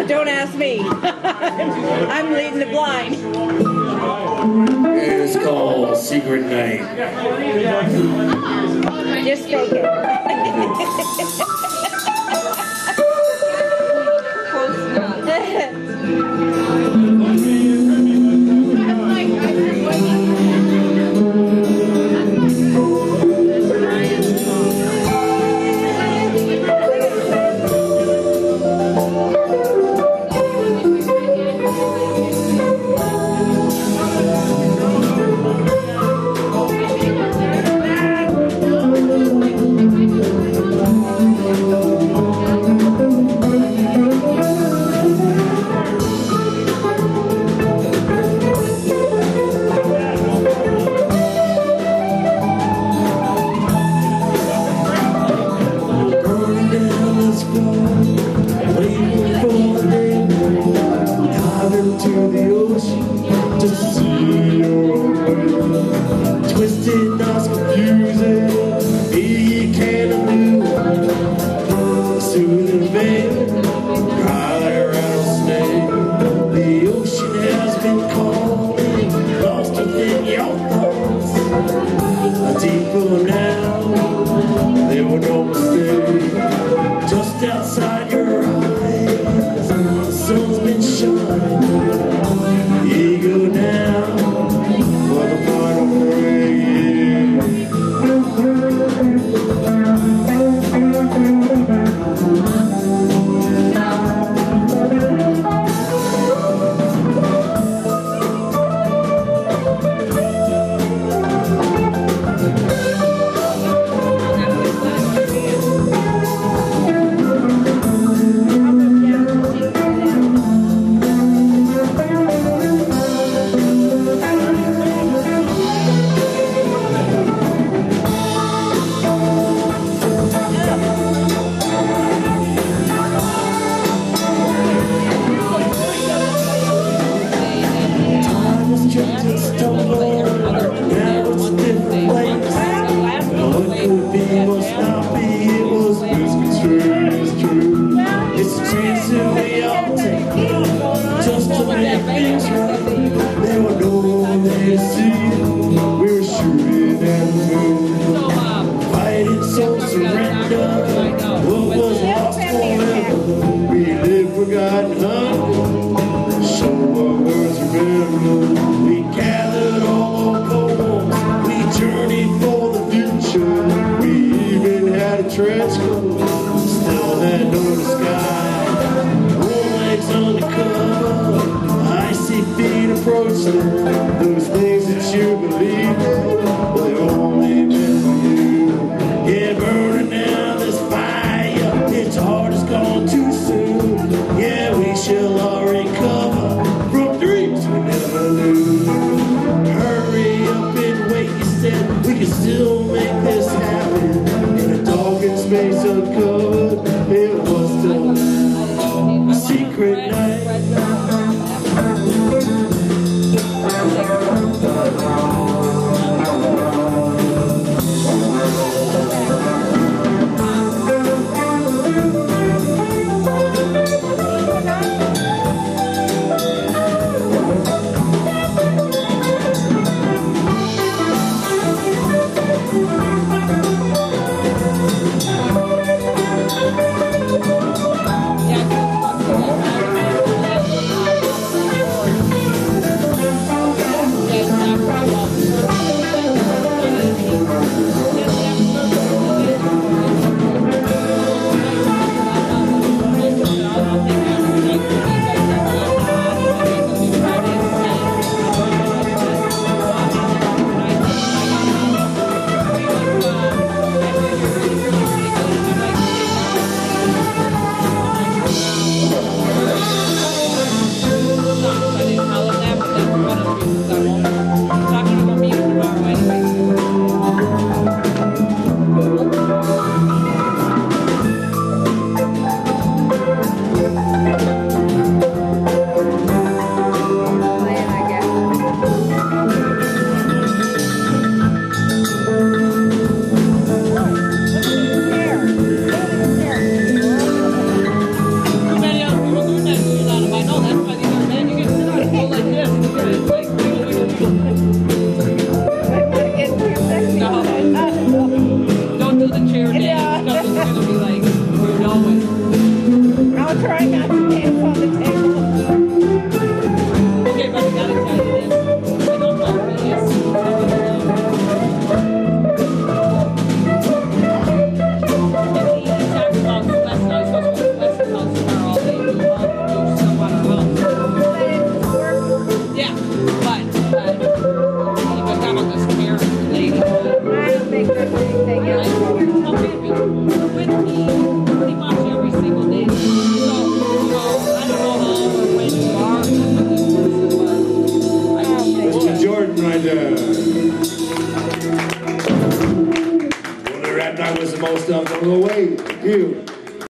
Don't ask me. I'm leading the blind. It's called Secret Night. Just fake it. Twisted, that's confusing. You can't undo. Soothing vein, dry like a rattlesnake. The ocean has been calling, lost within your thoughts. A deeper now, there were no mistakes. Just outside your eyes, the sun's been shining. You go down for the final break. Forgotten hunger, so our words remember. We gathered all our poems, we journeyed for the future. We even had a trench coat, still had no sky. Warm legs undercover, icy feet approaching. Those things that you believe in, well, they're only meant for you. Yeah, burning down this fire, its heart is gone too soon. Yeah, we shall all recover from dreams we never knew. Hurry up and wait, you said. We can still make this happen. In a darkened space uncovered, it was still a secret night. try not to